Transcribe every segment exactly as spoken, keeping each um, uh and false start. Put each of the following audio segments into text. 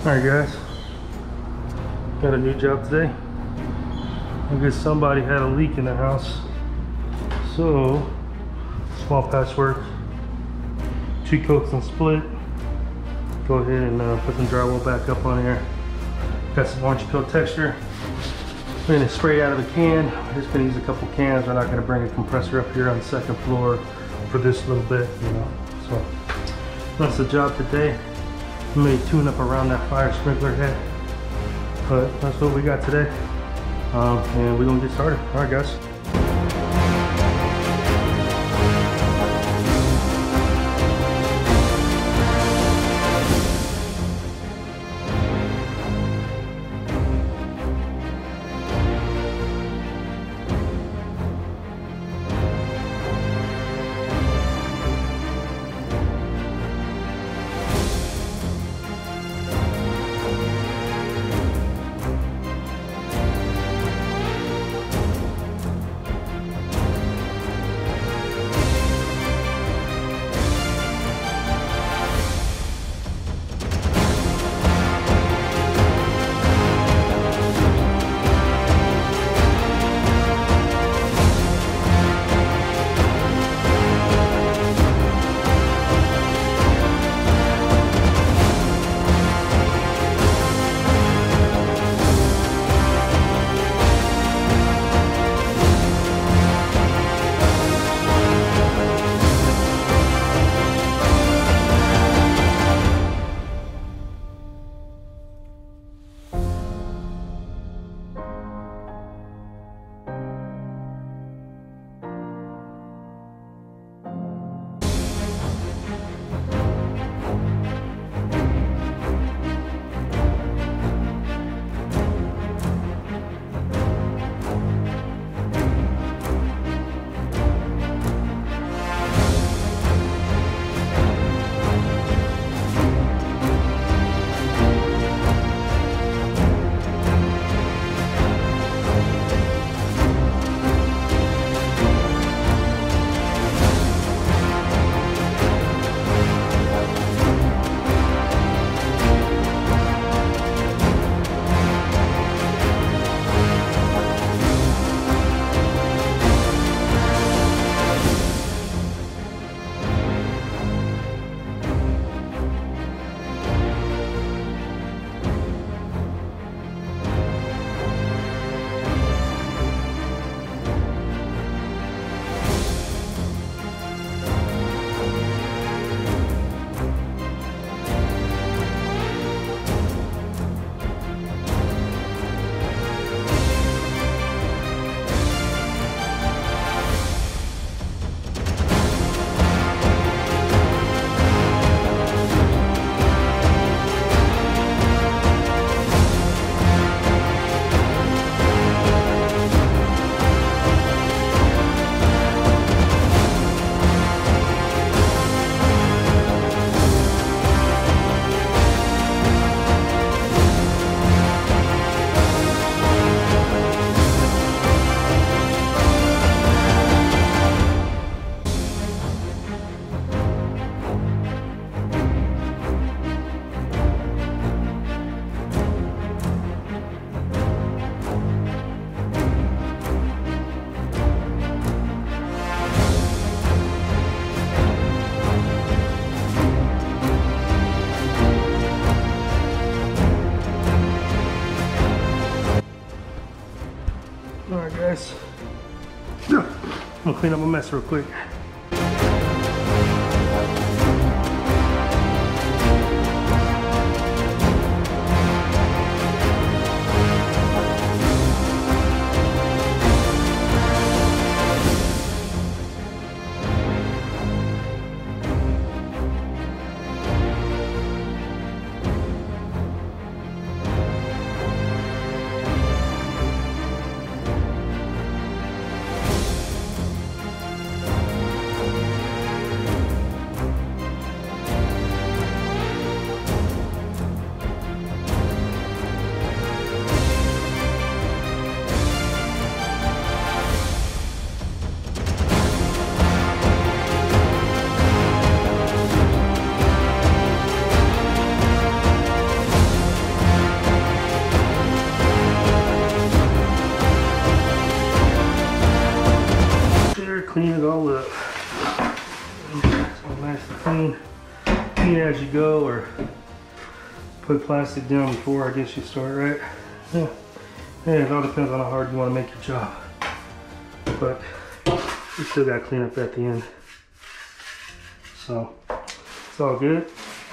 Alright guys, got a new job today. I guess somebody had a leak in the house. So, small patchwork, two coats and split. Go ahead and uh, put some drywall back up on here. Got some orange peel texture. I'm gonna spray out of the can. We're just gonna use a couple cans. We're not gonna bring a compressor up here on the second floor for this little bit, you know. So, that's the job today. May tune up around that fire sprinkler head, but that's what we got today, um, and we're gonna get started. All right guys. Alright guys, I'm gonna clean up my mess real quick. as you go, or put plastic down before I guess you start, right? Yeah. Yeah, it all depends on how hard you want to make your job. But you still got to clean up at the end. So it's all good.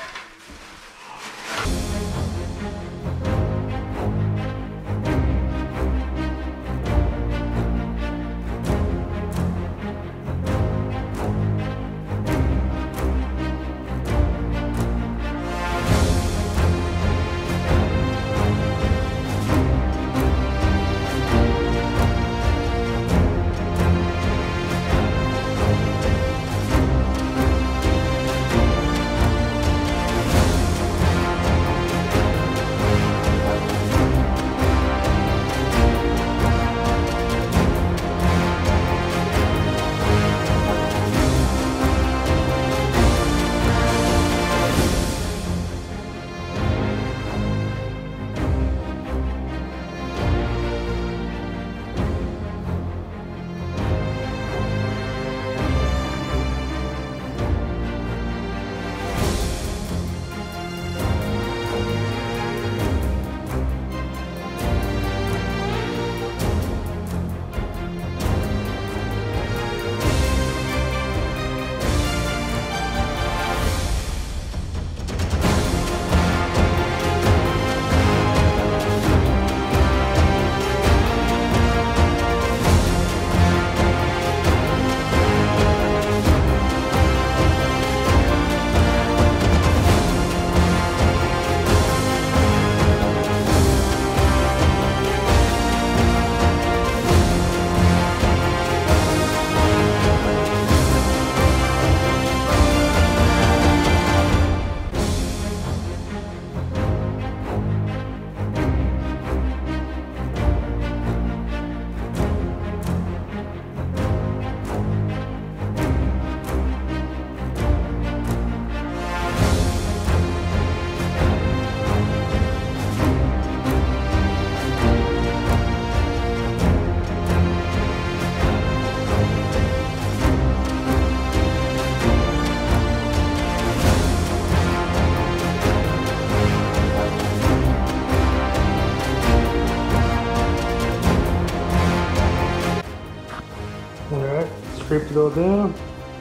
Scraped it all down.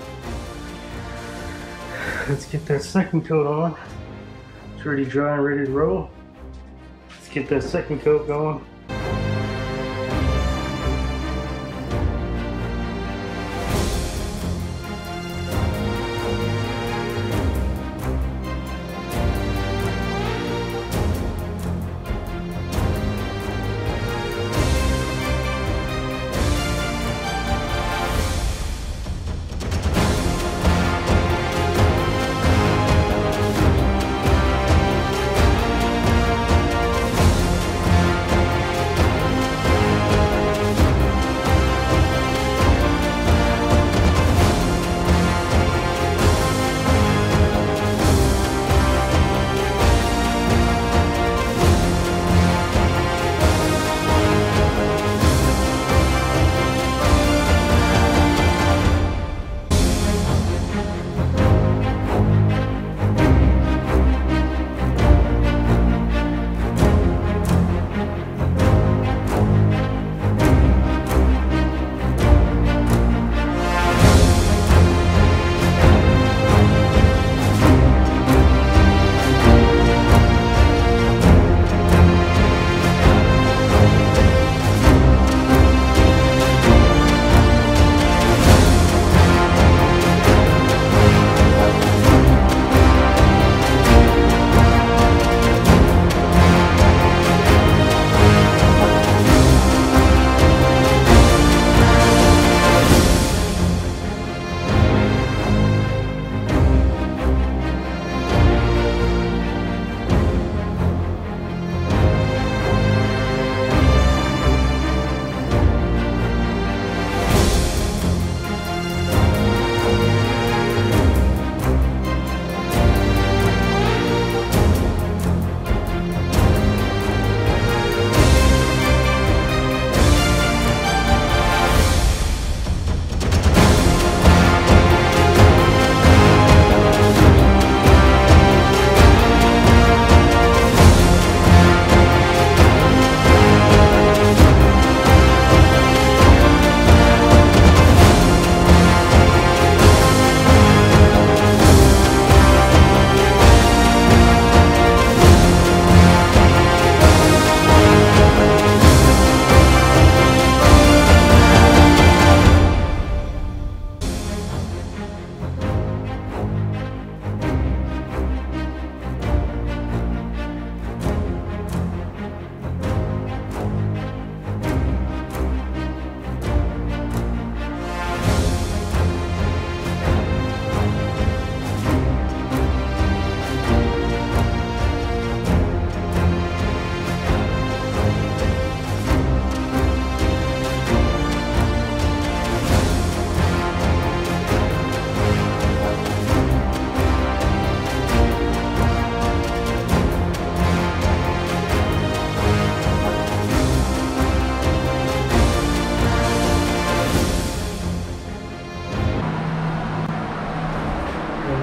Let's get that second coat on. It's already dry and ready to roll. Let's get that second coat going.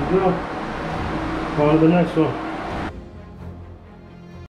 go. On to the next one.